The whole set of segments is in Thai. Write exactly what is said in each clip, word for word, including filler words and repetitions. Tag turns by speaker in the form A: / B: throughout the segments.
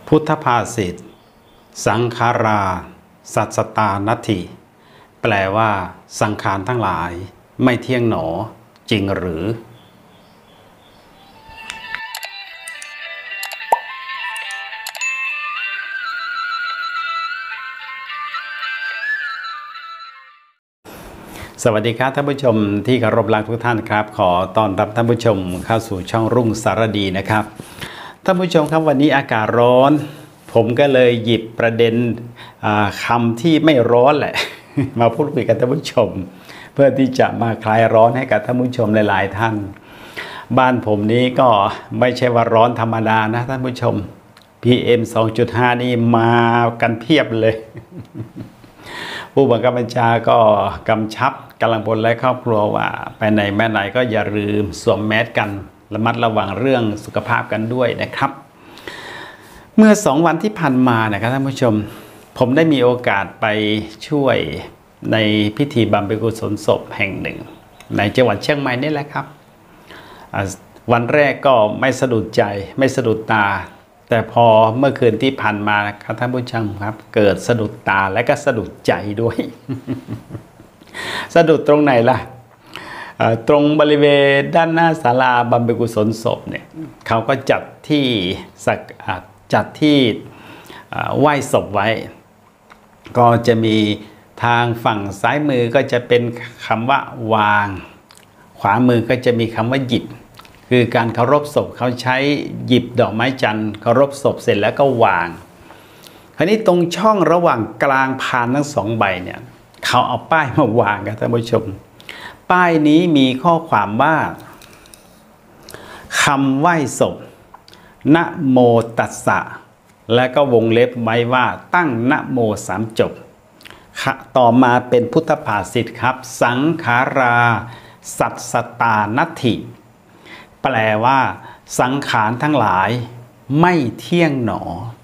A: พุทธภาษิตสังขาราสัตสตานัตถิแปลว่าสังขารทั้งหลายไม่เที่ยงหนอจริงหรือสวัสดีครับท่านผู้ชมที่เคารพรักทุกท่านครับขอต้อนรับท่านผู้ชมเข้าสู่ช่องรุ่งสารดีนะครับท่านผู้ชมครับวันนี้อากาศร้อนผมก็เลยหยิบประเด็นคำที่ไม่ร้อนแหละ มาพูดคุยกับท่านผู้ชมเพื่อที่จะมาคลายร้อนให้กับท่านผู้ชมหลายๆท่านบ้านผมนี้ก็ไม่ใช่ว่าร้อนธรรมดานะท่านผู้ชม พี เอ็ม สองจุดห้า นี่มากันเพียบเลย ผู้บังคับบัญชาก็กำชับกำลังพลและครอบครัวว่าไปไหนแม่ไหนก็อย่าลืมสวมแมสกันระมัดระวังเรื่องสุขภาพกันด้วยนะครับเมื่อสองวันที่ผ่านมานะครับท่านผู้ชมผมได้มีโอกาสไปช่วยในพิธีบำเพ็ญกุศลศพแห่งหนึ่งในจังหวัดเชียงใหม่นี่แหละครับวันแรกก็ไม่สะดุดใจไม่สะดุดตาแต่พอเมื่อคืนที่ผ่านมาครับท่านผู้ชมครับเกิดสะดุดตาและก็สะดุดใจด้วย สะดุดตรงไหนล่ะตรงบริเวณด้านหน้าศาลาบำเพ็ญกุศลศพเนี่ยเขาก็จัดที่สักจัดที่ไหว้ศพไว้ก็จะมีทางฝั่งซ้ายมือก็จะเป็นคำว่าวางขวามือก็จะมีคำว่าหยิบคือการเคารพศพเขาใช้หยิบดอกไม้จันทร์เคารพศพเสร็จแล้วก็วางคราวนี้ตรงช่องระหว่างกลางพานทั้งสองใบเนี่ยเขาเอาป้ายมาวางครับท่านผู้ชมป้ายนี้มีข้อความว่าคำไหว้ศพนะโมตัสสะและก็วงเล็บไว้ว่าตั้งนะโมสามจบต่อมาเป็นพุทธภาษิตครับสังขาราสัตสตานัตถิแปลว่าสังขารทั้งหลายไม่เที่ยงหนอ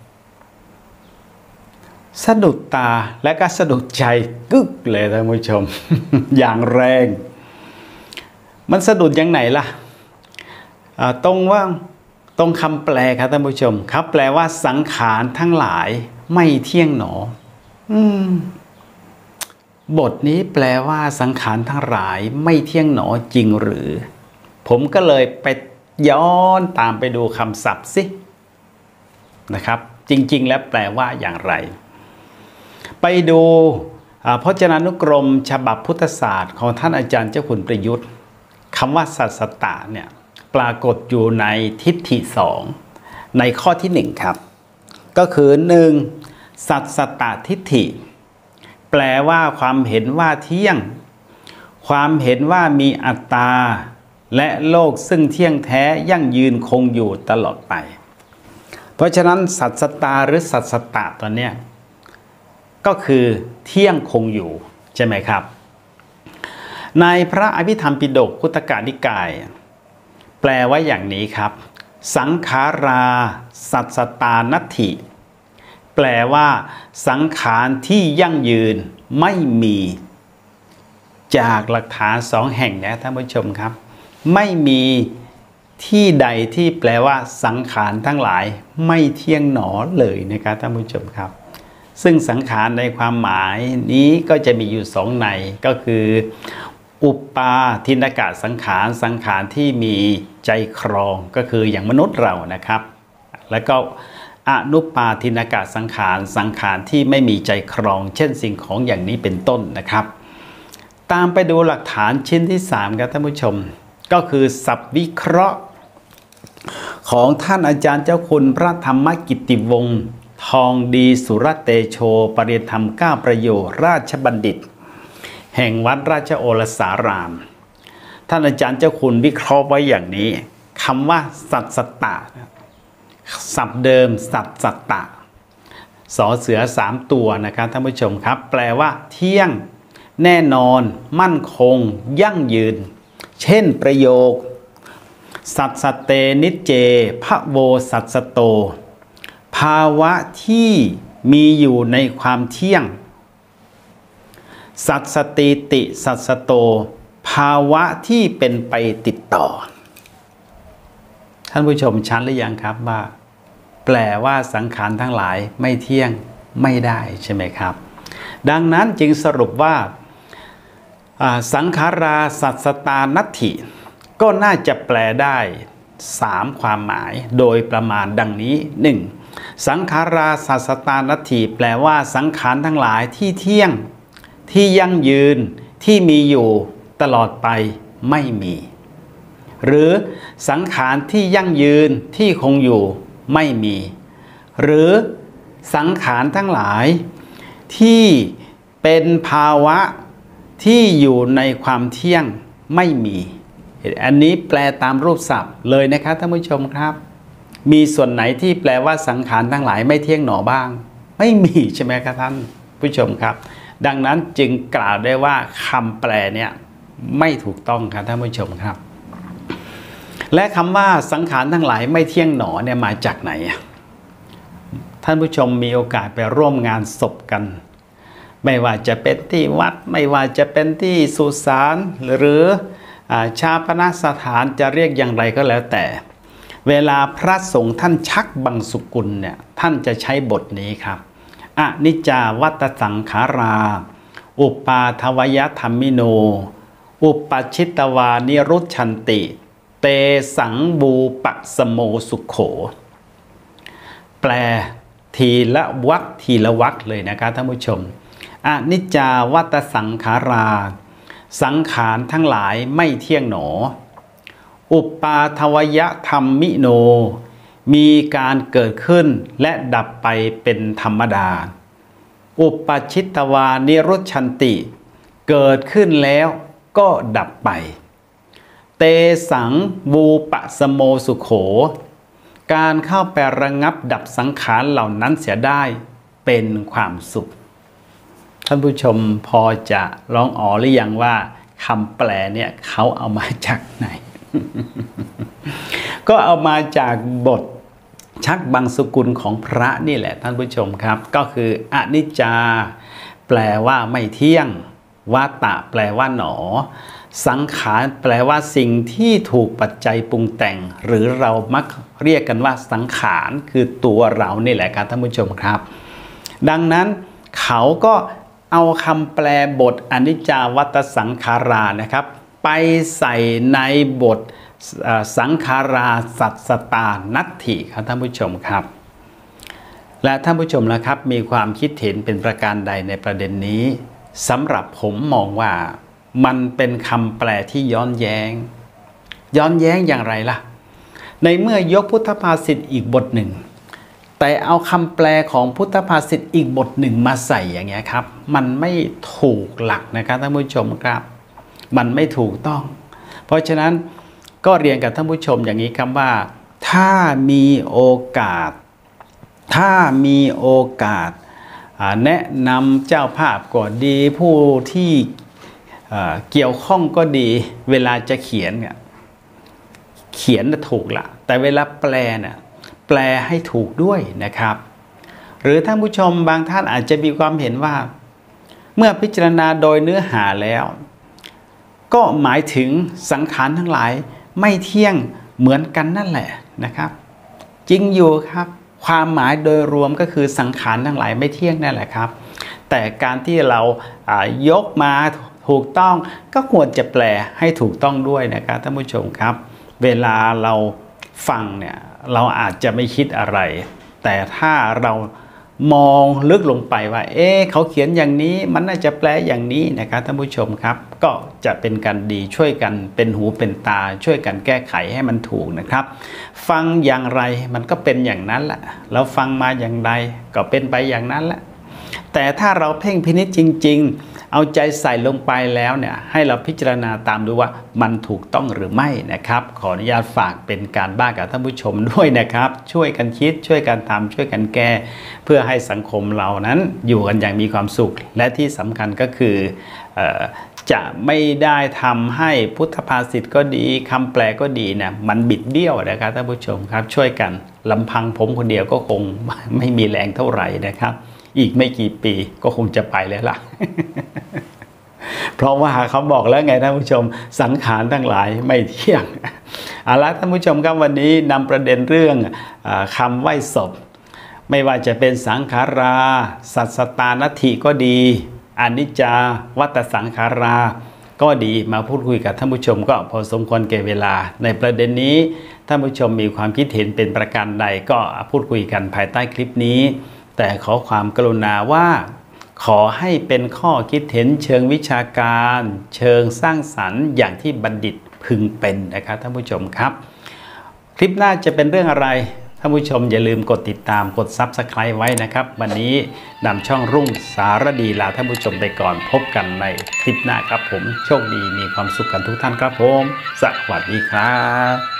A: สะดุดตาและก็สะดุดใจกึกเลยท่านผู้ชม อย่างแรงมันสะดุดยังไหนล่ะตรงว่าตรงคำแปลครับท่านผู้ชมครับแปลว่าสังขารทั้งหลายไม่เที่ยงหนออืมบทนี้แปลว่าสังขารทั้งหลายไม่เที่ยงหนอจริงหรือผมก็เลยไปย้อนตามไปดูคำศัพท์สินะครับจริงๆแล้วแปลว่าอย่างไรไปดูพจนานุกรมฉบับพุทธศาสตร์ของท่านอาจารย์เจ้าคุณประยุทธ์คำว่าสัตสตะเนี่ยปรากฏอยู่ในทิฏฐิสองในข้อที่หนึ่งครับก็คือหนึ่งสัตสตทิฏฐิแปลว่าความเห็นว่าเที่ยงความเห็นว่ามีอัตตาและโลกซึ่งเที่ยงแท้ยั่งยืนคงอยู่ตลอดไปเพราะฉะนั้นสัตสตาหรือสัตสตะตัวเนี้ยก็คือเที่ยงคงอยู่ใช่ไหมครับในพระอภิธรรมปิฎกคุตตกนิกายแปลว่าอย่างนี้ครับสังขาราสัตสตานัตถิแปลว่าสังขารที่ยั่งยืนไม่มีจากหลักฐานสองแห่งนะท่านผู้ชมครับไม่มีที่ใดที่แปลว่าสังขารทั้งหลายไม่เที่ยงหนอเลยนะครับท่านผู้ชมครับซึ่งสังขารในความหมายนี้ก็จะมีอยู่สองในก็คืออุปาทินกะสังขารสังขารที่มีใจครองก็คืออย่างมนุษย์เรานะครับแล้วก็อนุปาทินกะสังขารสังขารที่ไม่มีใจครองเช่นสิ่งของอย่างนี้เป็นต้นนะครับตามไปดูหลักฐานชิ้นที่สามครับท่านผู้ชมก็คือศัพท์วิเคราะห์ของท่านอาจารย์เจ้าคุณพระธรรมกิตติวงศ์ทองดีสุรเตโชปริยธรรมเก้าประโยชน์ราชบัณฑิตแห่งวัดราชโอรสารามท่านอาจารย์เจ้าคุณวิเคราะห์ไว้อย่างนี้คำว่าสัตสตะศัพท์เดิมสัตสตะสอเสือสามตัวนะครับท่านผู้ชมครับแปลว่าเที่ยงแน่นอนมั่นคงยั่งยืนเช่นประโยคสัตสเตนิจเจภโวสัตสโตภาวะที่มีอยู่ในความเที่ยงสัตสติติสัตสโตภาวะที่เป็นไปติดต่อท่านผู้ชมชัดหรือยังครับว่าแปแปลว่าสังขารทั้งหลายไม่เที่ยงไม่ได้ใช่ไหมครับดังนั้นจึงสรุปว่าสังขาราสัตสตานัตถิก็น่าจะแปลได้สามความหมายโดยประมาณดังนี้ หนึ่ง. สังขาราสัตสตานัตถิแปลว่าสังขารทั้งหลายที่เที่ยงที่ยั่งยืนที่มีอยู่ตลอดไปไม่มีหรือสังขารที่ยั่งยืนที่คงอยู่ไม่มีหรือสังขารทั้งหลายที่เป็นภาวะที่อยู่ในความเที่ยงไม่มีอันนี้แปลตามรูปศัพท์เลยนะครับท่านผู้ชมครับมีส่วนไหนที่แปลว่าสังขารทั้งหลายไม่เที่ยงหนอบ้างไม่มีใช่ไหมครับท่านผู้ชมครับดังนั้นจึงกล่าวได้ว่าคำแปลเนี่ยไม่ถูกต้องครับท่านผู้ชมครับและคำว่าสังขารทั้งหลายไม่เที่ยงหนอเนี่ยมาจากไหนท่านผู้ชมมีโอกาสไปร่วมงานศพกันไม่ว่าจะเป็นที่วัดไม่ว่าจะเป็นที่สุสานหรือชาปนสถานจะเรียกอย่างไรก็แล้วแต่เวลาพระสงฆ์ท่านชักบังสุกุลเนี่ยท่านจะใช้บทนี้ครับอนิจจาวัตสังขาราอุปาทวยธรรมิโนอุปชิตวานิรุชันติเตสังบูปัสโมสุขโขแปลทีละวรรคทีละวรรคเลยนะครับท่านผู้ชมอนิจจาวัตสังขาราสังขารทั้งหลายไม่เที่ยงหนออุปาทวยธรรมิโนมีการเกิดขึ้นและดับไปเป็นธรรมดาอุปชิตวานิรุชันติเกิดขึ้นแล้วก็ดับไปเตสังบูปะสโมสุโขการเข้าไประงับดับสังขารเหล่านั้นเสียได้เป็นความสุขท่านผู้ชมพอจะร้องอ๋อหรือยังว่าคำแปลเนี่ยเขาเอามาจากไหน ก็เอามาจากบทชักบังสุกุลของพระนี่แหละท่านผู้ชมครับก็คืออนิจจาแปลว่าไม่เที่ยงวัตตะแปลว่าหนอสังขารแปลว่าสิ่งที่ถูกปัจจัยปรุงแต่งหรือเรามักเรียกกันว่าสังขารคือตัวเรานี่แหละครับท่านผู้ชมครับดังนั้นเขาก็เอาคำแปลบทอนิจจาวัตสังขารานะครับไปใส่ในบทสังขาราสัตสตานัตถิครับท่านผู้ชมครับและท่านผู้ชมนะครับมีความคิดเห็นเป็นประการใดในประเด็นนี้สำหรับผมมองว่ามันเป็นคำแปลที่ย้อนแย้งย้อนแย้งอย่างไรล่ะในเมื่อยกพุทธภาษิตอีกบทหนึ่งแต่เอาคำแปลของพุทธภาษิตอีกบทหนึ่งมาใส่อย่างเงี้ยครับมันไม่ถูกหลักนะครับท่านผู้ชมครับมันไม่ถูกต้องเพราะฉะนั้นก็เรียนกับท่านผู้ชมอย่างนี้ครับว่าถ้ามีโอกาสถ้ามีโอกาสแนะนำเจ้าภาพก็ดีผู้ที่เกี่ยวข้องก็ดีเวลาจะเขียนเนี่ยเขียนถูกละแต่เวลาแปลเนี่ยแปลให้ถูกด้วยนะครับหรือท่านผู้ชมบางท่านอาจจะมีความเห็นว่าเมื่อพิจารณาโดยเนื้อหาแล้วก็หมายถึงสังขารทั้งหลายไม่เที่ยงเหมือนกันนั่นแหละนะครับจริงอยู่ครับความหมายโดยรวมก็คือสังขารทั้งหลายไม่เที่ยงนั่นแหละครับแต่การที่เรายกมาถูกต้องก็ควรจะแปลให้ถูกต้องด้วยนะครับท่านผู้ชมครับเวลาเราฟังเนี่ยเราอาจจะไม่คิดอะไรแต่ถ้าเรามองลึกลงไปว่าเอ๊ะเขาเขียนอย่างนี้มันน่าจะแปลอย่างนี้นะครับท่านผู้ชมครับก็จะเป็นการดีช่วยกันเป็นหูเป็นตาช่วยกันแก้ไขให้มันถูกนะครับฟังอย่างไรมันก็เป็นอย่างนั้นแหละเราฟังมาอย่างไรก็เป็นไปอย่างนั้นแหละแต่ถ้าเราเพ่งพินิจจริงๆเอาใจใส่ลงไปแล้วเนี่ยให้เราพิจารณาตามดูว่ามันถูกต้องหรือไม่นะครับขออนุญาตฝากเป็นการบ้านกับท่านผู้ชมด้วยนะครับช่วยกันคิดช่วยกันทำช่วยกันแก้เพื่อให้สังคมเรานั้นอยู่กันอย่างมีความสุขและที่สำคัญก็คือเอ่อจะไม่ได้ทำให้พุทธภาษิตก็ดีคำแปลก็ดีเนี่ยมันบิดเบี้ยวนะครับท่านผู้ชมครับช่วยกันลำพังผมคนเดียวก็คงไม่มีแรงเท่าไหร่นะครับอีกไม่กี่ปีก็คงจะไปแล้วล่ะ เพราะว่าเขาบอกแล้วไงท่านผู้ชมสังขารทั้งหลายไม่เที่ยงเอาละท่านผู้ชมครับวันนี้นำประเด็นเรื่องอคำไหว้ศพไม่ว่าจะเป็นสังขาราสัสตานทิก็ดีอนิจจาวัตสังขาราก็ดีมาพูดคุยกับท่านผู้ชมก็พอสมควรแก่เวลาในประเด็นนี้ท่านผู้ชมมีความคิดเห็นเป็นประการใดก็พูดคุยกันภายใต้คลิปนี้แต่ขอความกรุณาว่าขอให้เป็นข้อคิดเห็นเชิงวิชาการเชิงสร้างสรรค์อย่างที่บัณฑิตพึงเป็นนะครับท่านผู้ชมครับคลิปหน้าจะเป็นเรื่องอะไรท่านผู้ชมอย่าลืมกดติดตามกด ซับสไครบ์ ไว้นะครับวันนี้นำช่องรุ่งสารดีลาท่านผู้ชมไปก่อนพบกันในคลิปหน้าครับผมโชคดีมีความสุขกันทุกท่านครับผมสวัสดีครับ